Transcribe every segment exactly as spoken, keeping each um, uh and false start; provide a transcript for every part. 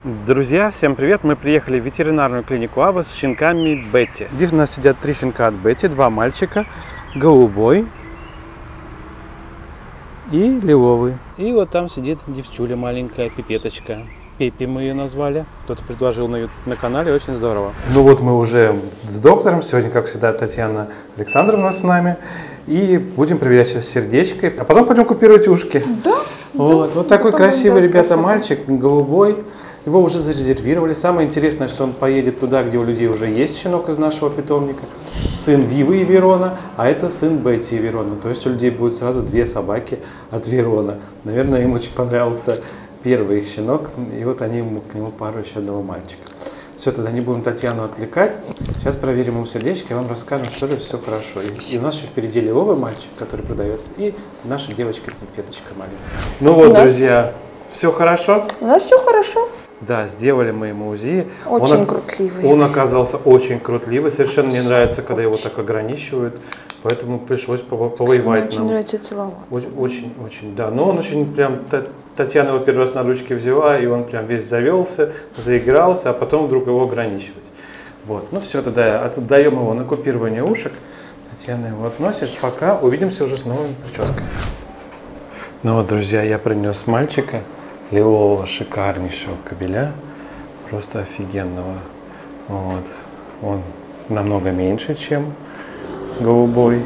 Друзья, всем привет! Мы приехали в ветеринарную клинику Ава с щенками Бетти. Здесь у нас сидят три щенка от Бетти, два мальчика, голубой и лиловый. И вот там сидит девчуля маленькая, пипеточка. Пеппи мы ее назвали. Кто-то предложил на, на канале, очень здорово. Ну вот мы уже с доктором. Сегодня, как всегда, Татьяна Александровна с нами. И будем проверять сейчас сердечко. А потом пойдем купировать ушки. Да. Вот, да, вот такой красивый, да, ребята, красиво. Мальчик, голубой. Его уже зарезервировали. Самое интересное, что он поедет туда, где у людей уже есть щенок из нашего питомника. Сын Вивы и Верона, а это сын Бетти и Верона. То есть у людей будет сразу две собаки от Верона. Наверное, им очень понравился первый их щенок. И вот они ему, к нему пару еще одного мальчика. Все, тогда не будем Татьяну отвлекать. Сейчас проверим ему сердечко и вам расскажем, что ли все хорошо. И, и у нас еще впереди лиловый мальчик, который продается, и наша девочка-пипеточка маленькая. Ну вот, нас... друзья, все хорошо? У нас все хорошо. Да, сделали мы ему УЗИ. Очень он, крутливый. Он оказался очень крутливый. Совершенно не нравится, когда его так ограничивают. Поэтому пришлось повоевать. Очень нам. Нравится целоваться. Очень, очень, да. Но он очень прям... Татьяна его первый раз на ручки взяла, и он прям весь завелся, заигрался, а потом вдруг его ограничивать. Вот. Ну все, тогда отдаем его на купирование ушек. Татьяна его относит. Пока увидимся уже с новыми прическами. Ну вот, друзья, я принес мальчика. Лилового шикарнейшего кобеля, просто офигенного. Вот. Он намного меньше, чем голубой.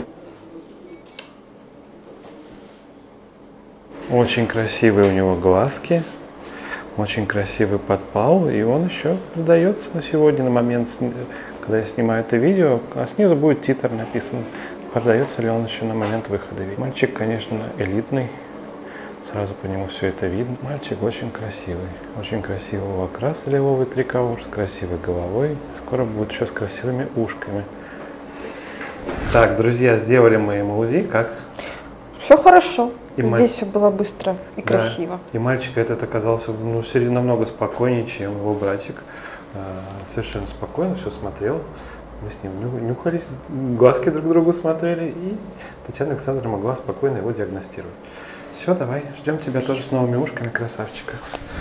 Очень красивые у него глазки, очень красивый подпал, и он еще продается на сегодня, на момент, когда я снимаю это видео, а снизу будет титр написан, продается ли он еще на момент выхода. Мальчик, конечно, элитный. Сразу по нему все это видно. Мальчик очень красивый. Очень красивого окраса лиловый триколор, с красивой головой. Скоро будет еще с красивыми ушками. Так, друзья, сделали мы ему УЗИ. Как? Все хорошо. И Здесь маль... все было быстро и да. красиво. И мальчик этот оказался ну, намного спокойнее, чем его братик. Совершенно спокойно все смотрел. Мы с ним нюхались, глазки друг другу смотрели. И Татьяна Александровна могла спокойно его диагностировать. Все, давай, ждем тебя тоже с новыми ушками, красавчика.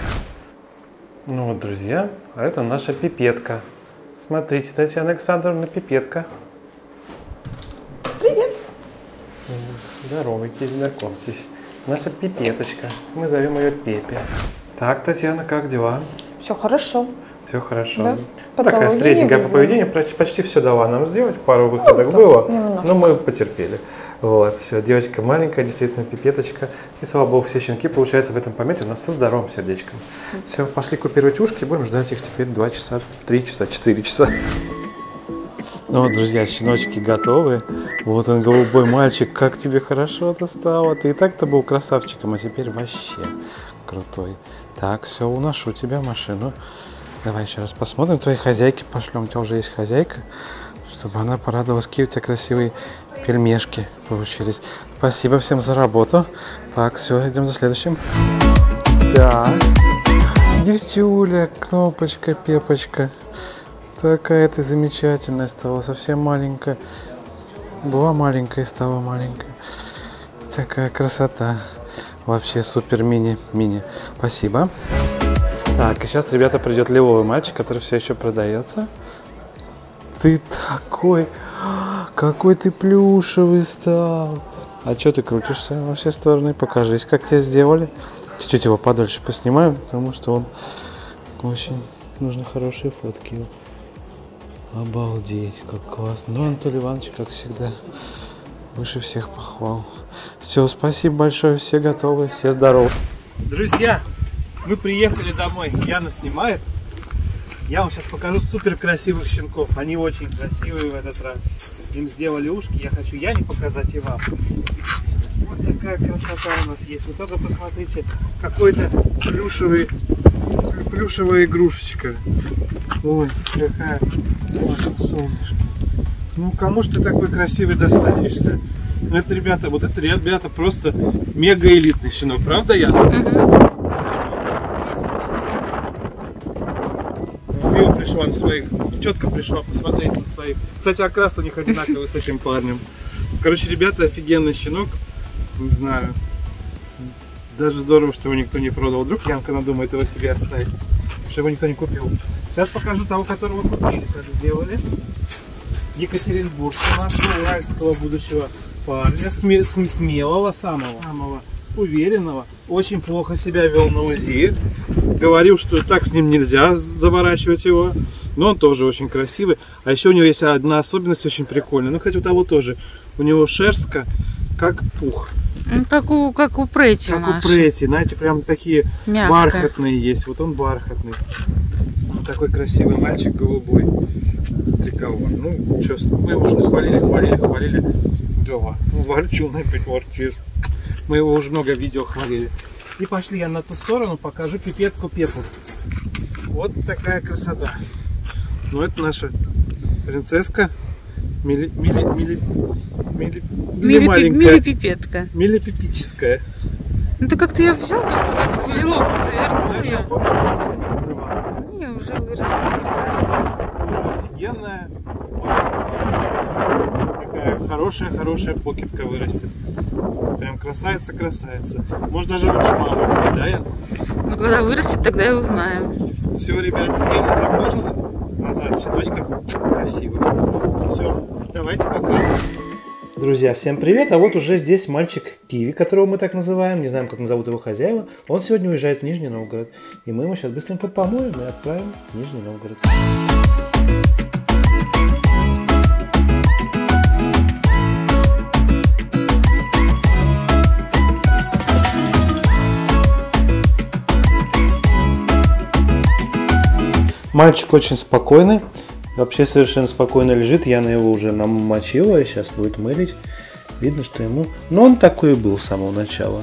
Ну вот, друзья, а это наша пипетка. Смотрите, Татьяна Александровна, пипетка. Привет. Здоровайтесь, знакомьтесь. Наша пипеточка. Мы зовем ее Пепе. Так, Татьяна, как дела? Все хорошо. Все хорошо. Да. Такая средненькая по поведению, почти все дала нам сделать, пару выходок ну, было, немножко. Но мы потерпели. Вот, все, девочка маленькая, действительно пипеточка, и слава богу, все щенки, получается, в этом помете у нас со здоровым сердечком. Все, пошли купировать ушки, будем ждать их теперь два часа, три часа, четыре часа. Ну вот, друзья, щеночки готовы. Вот он, голубой мальчик, как тебе хорошо-то стало. Ты и так-то был красавчиком, а теперь вообще крутой. Так, все, уношу тебя в машину. Давай еще раз посмотрим, твоей хозяйки пошлем. У тебя уже есть хозяйка, чтобы она порадовалась. Какие у тебя красивые пельмешки получились. Спасибо всем за работу. Так, все, идем за следующим. Так, девчуля, кнопочка, пепочка. Такая ты замечательная стала, совсем маленькая. Была маленькая и стала маленькая. Такая красота. Вообще супер мини-мини. Спасибо. Так, и сейчас, ребята, придет лиловый мальчик, который все еще продается. Ты такой, какой ты плюшевый стал. А что ты крутишься во все стороны? Покажись, как тебя сделали. Чуть-чуть его подольше поснимаем, потому что он очень... Нужны хорошие фотки. Обалдеть, как классно. Ну, Анатолий Иванович, как всегда, выше всех похвал. Все, спасибо большое, все готовы, все здоровы. Друзья! Мы приехали домой, Яна снимает. Я вам сейчас покажу супер красивых щенков. Они очень красивые в этот раз. Им сделали ушки. Я хочу Яне показать и вам. Вот такая красота у нас есть. Вы только посмотрите, какой-то плюшевый, плюшевая игрушечка. Ой, какая. Вот солнышко. Ну, кому ж ты такой красивый достанешься? Это, ребята, вот это, ребята, просто мега элитный щенок. Правда, Яна? Пришла на своих, четко пришла посмотреть на своих. Кстати, окрас у них одинаковый с этим парнем. Короче, ребята, офигенный щенок. Не знаю. Даже здорово, что его никто не продал. Вдруг Янка надумает его себе оставить. чтобы никто не купил. Сейчас покажу того, которого купили, как сделали. Екатеринбургского нашего уральского будущего парня, сме смелого, самого, самого уверенного. Очень плохо себя вел на УЗИ. Говорил, что так с ним нельзя заворачивать его. Но он тоже очень красивый. А еще у него есть одна особенность очень прикольная. Ну, кстати, у того тоже. У него шерстка как пух. Ну, как у, как у Прети. Как у Прети. Знаете, прям такие мягкая. Бархатные есть. Вот он бархатный. Вот такой красивый мальчик, голубой. Триколор. Ну, что, мы его уже хвалили, хвалили, хвалили. Да, ну, ворчун опять ворчит. Мы его уже много видео хвалили. И пошли я на ту сторону, покажу пипетку Пепу. Вот такая красота. Ну, это наша принцесска. Мили, мили, мили, мили, мили маленькая. Милипипетка. Милипипическая. Ну, ты как-то ее взял, как в узелок завернул Знаешь, я ее. помню, что я сегодня открывал. Не, уже выросла, переросла. Уже офигенная, очень классная. Такая хорошая-хорошая покетка вырастет. Прям красавица-красавица. Может, даже лучше мамы будет, да, Ян? Ну, когда вырастет, тогда и узнаем. Все, ребята, день закончился. Назад щеночка красивый. Все, давайте пока. Друзья, всем привет! А вот уже здесь мальчик Киви, которого мы так называем. Не знаем, как назовут его хозяева. Он сегодня уезжает в Нижний Новгород. И мы его сейчас быстренько помоем и отправим в Нижний Новгород. Мальчик очень спокойный, вообще совершенно спокойно лежит. Яна его уже намочила и сейчас будет мылить. Видно, что ему... Но он такой и был с самого начала.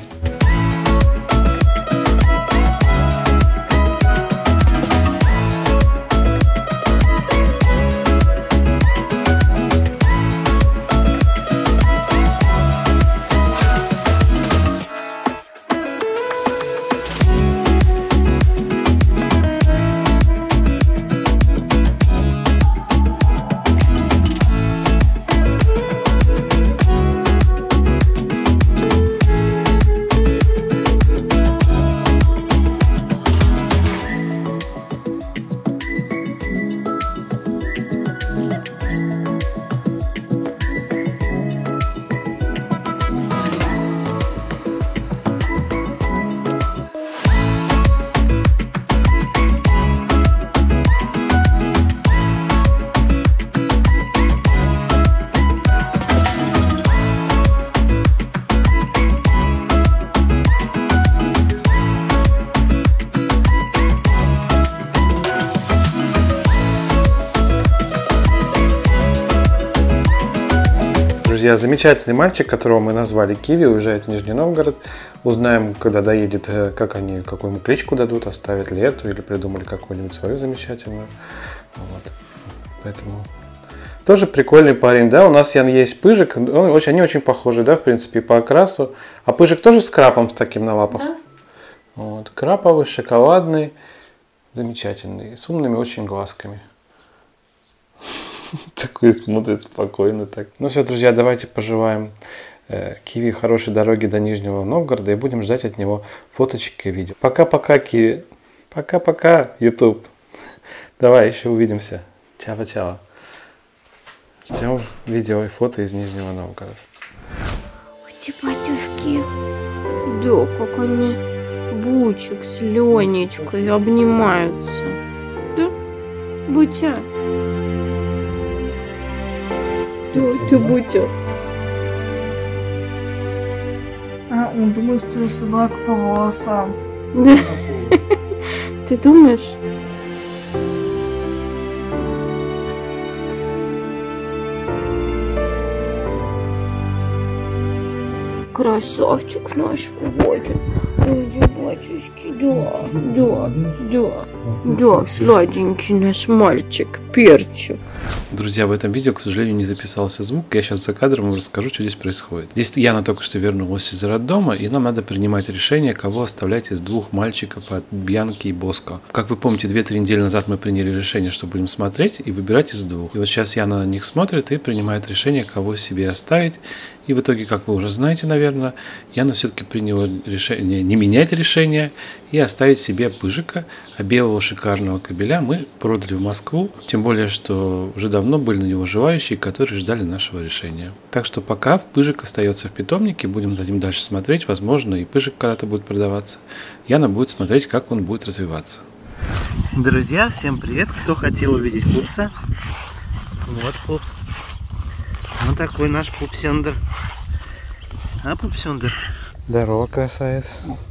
Друзья, замечательный мальчик, которого мы назвали Киви, уезжает в Нижний Новгород. Узнаем, когда доедет, как они, какую ему кличку дадут, оставят ли эту или придумали какую-нибудь свою замечательную. Вот. Поэтому тоже прикольный парень, да. У нас, Ян, есть Пыжик, он очень, они очень похожи, да, в принципе, по окрасу. А Пыжик тоже с крапом, с таким на лапах. Да. Вот. Краповый, шоколадный, замечательный, с умными очень глазками. Такой смотрит спокойно так. Ну все, друзья, давайте пожелаем э, Киви хорошей дороги до Нижнего Новгорода и будем ждать от него фоточек и видео. Пока-пока, Киви. Пока-пока, YouTube. Давай, еще увидимся. Чао-чао. Ждем видео и фото из Нижнего Новгорода. Эти батюшки. Да, как они Бучик с Ленечкой обнимаются. Да, Бутя? Да, ты Бутя. А, он думает, что я собака по волосам. Да. Ты думаешь? Красавчик наш Бодя. Ой, батюшки, да, да, да, да, сладенький наш мальчик, перчик. Друзья, в этом видео, к сожалению, не записался звук. Я сейчас за кадром вам расскажу, что здесь происходит. Здесь Яна только что вернулась из роддома, и нам надо принимать решение, кого оставлять из двух мальчиков от Бьянки и Боско. Как вы помните, две-три недели назад мы приняли решение, что будем смотреть и выбирать из двух. И вот сейчас Яна на них смотрит и принимает решение, кого себе оставить И в итоге, как вы уже знаете, наверное, Яна все-таки приняла решение не менять решение и оставить себе Пыжика, а белого шикарного кобеля мы продали в Москву. Тем более, что уже давно были на него желающие, которые ждали нашего решения. Так что пока Пыжик остается в питомнике, будем за ним дальше смотреть. Возможно, и Пыжик когда-то будет продаваться. Яна будет смотреть, как он будет развиваться. Друзья, всем привет! Кто хотел увидеть пупса? Вот пупс. Вот такой наш пупсендер. А, пупсендер? Здорово, красавец.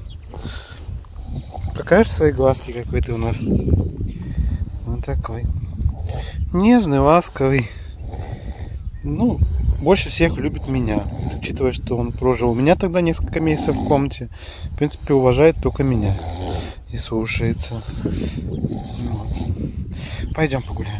Покажешь свои глазки, какой ты у нас? Вот такой. Нежный, ласковый. Ну, больше всех любит меня. Учитывая, что он прожил у меня тогда несколько месяцев в комнате. В принципе, уважает только меня. И слушается. Вот. Пойдем погуляем.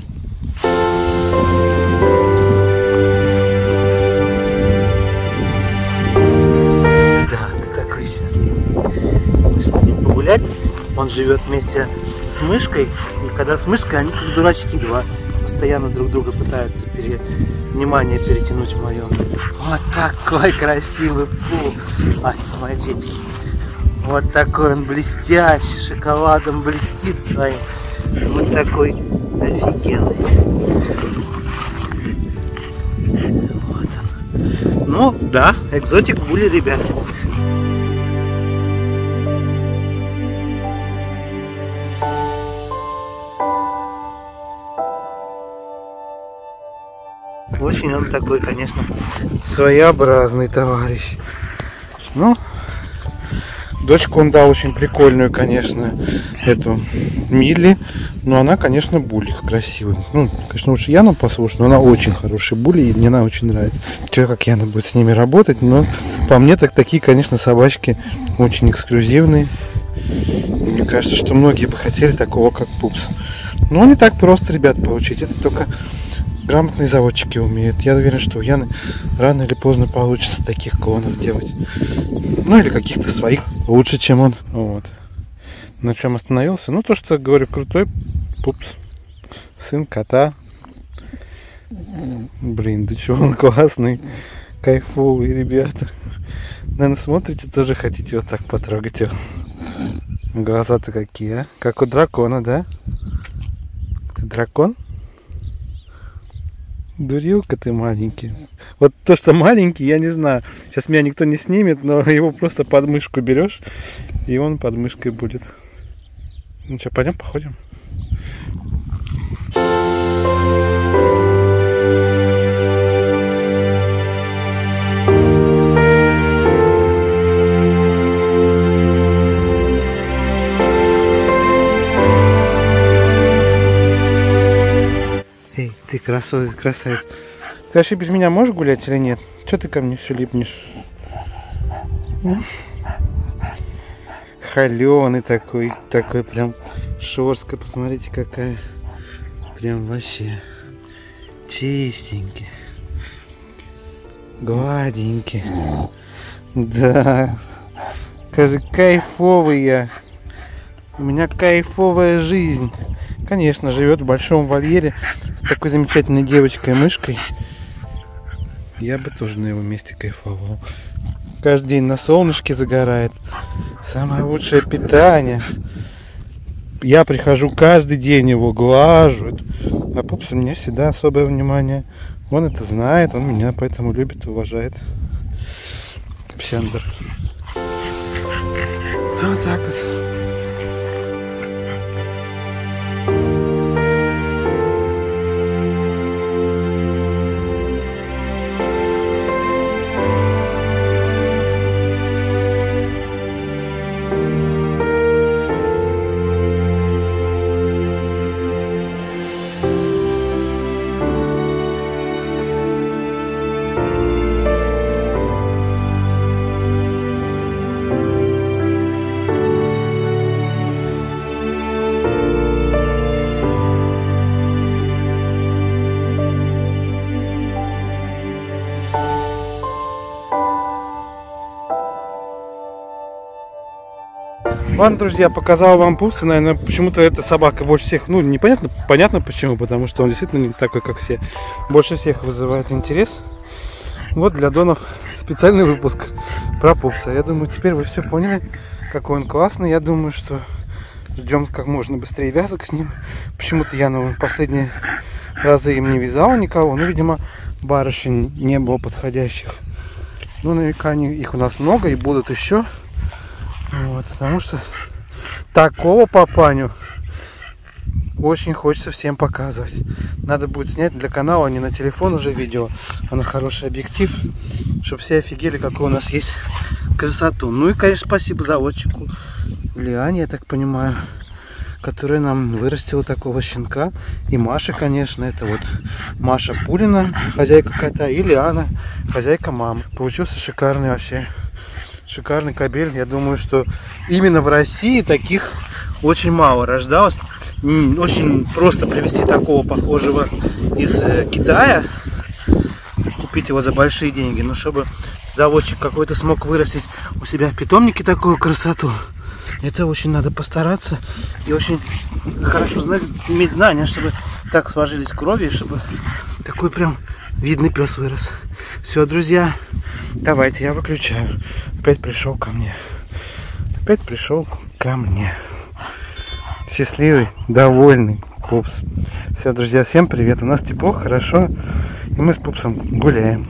Да, ты такой счастливый. Вышел с ним погулять. Он живет вместе с мышкой. И когда с мышкой, они как дурачки два. Постоянно друг друга пытаются пере... внимание перетянуть мое. Вот такой красивый пуп. Ай, смотри. Вот такой он блестящий, шоколадом блестит своим. Вот такой офигенный. Вот он. Ну, да, экзотик були, ребят. Очень он такой, конечно, Своеобразный товарищ. Ну, дочку он дал очень прикольную, конечно, эту Милли. Но она, конечно, булик красивый. Ну, конечно, лучше Яну послушать, но она очень хороший були, и мне она очень нравится. Че, как Яна будет с ними работать, но по мне так такие, конечно, собачки очень эксклюзивные. Мне кажется, что многие бы хотели такого, как пупс. Но не так просто, ребят, получить. Это только грамотные заводчики умеют. Я уверен, что у Яны рано или поздно получится таких клонов делать. Ну или каких-то своих лучше, чем он. Вот. На чем остановился? Ну то, что, говорю, крутой пупс. Сын кота. Блин, да чё, он классный. Кайфовый, ребята. Наверное, смотрите, тоже хотите вот так потрогать его. Глаза-то какие, а? Как у дракона, да? Ты дракон? Дурилка ты маленький. Вот то, что маленький, я не знаю. Сейчас меня никто не снимет, но его просто под мышку берешь, и он под мышкой будет. Ну что, пойдем походим? Эй, ты красавец, красавец. Ты вообще без меня можешь гулять или нет? Что ты ко мне все липнешь? Холеный такой, такой прям шерстка, посмотрите какая. Прям вообще чистенький, гладенький. Да, скажи, кайфовый я. У меня кайфовая жизнь. Конечно, живет в большом вольере с такой замечательной девочкой-мышкой. Я бы тоже на его месте кайфовал. Каждый день на солнышке загорает. Самое лучшее питание. Я прихожу каждый день, его глажу. А пупс у меня всегда особое внимание. Он это знает, он меня поэтому любит и уважает. Пупсендер. Вот так вот. Ладно, друзья, показал вам пупса. Наверное, почему-то эта собака больше всех, ну, непонятно, понятно почему, потому что он действительно не такой, как все. Больше всех вызывает интерес. Вот для донов специальный выпуск про пупса. Я думаю, теперь вы все поняли, какой он классный. Я думаю, что ждем как можно быстрее вязок с ним. Почему-то я ну, последние разы им не вязал никого. Ну, видимо, барышень не было подходящих. Ну, наверняка они, их у нас много и будут еще. Вот, потому что такого папаню очень хочется всем показывать. Надо будет снять для канала, а не на телефон уже видео, а на хороший объектив, чтобы все офигели, какой у нас есть красоту. Ну и, конечно, спасибо заводчику Лиане, я так понимаю, которая нам вырастила такого щенка. И Маша, конечно, это вот Маша Пулина, хозяйка кота, и Лиана, хозяйка мамы. Получился шикарный вообще, шикарный кобель. Я думаю, что именно в России таких очень мало рождалось. Очень просто привезти такого похожего из э, Китая, купить его за большие деньги, но чтобы заводчик какой-то смог вырастить у себя в питомнике такую красоту, это очень надо постараться и очень хорошо знать, иметь знания, чтобы так сложились крови, чтобы такой прям видный пес вырос. Все, друзья, давайте я выключаю. Опять пришел ко мне. Опять пришел ко мне. Счастливый, довольный пупс. Все, друзья, всем привет. У нас тепло, хорошо. И мы с пупсом гуляем.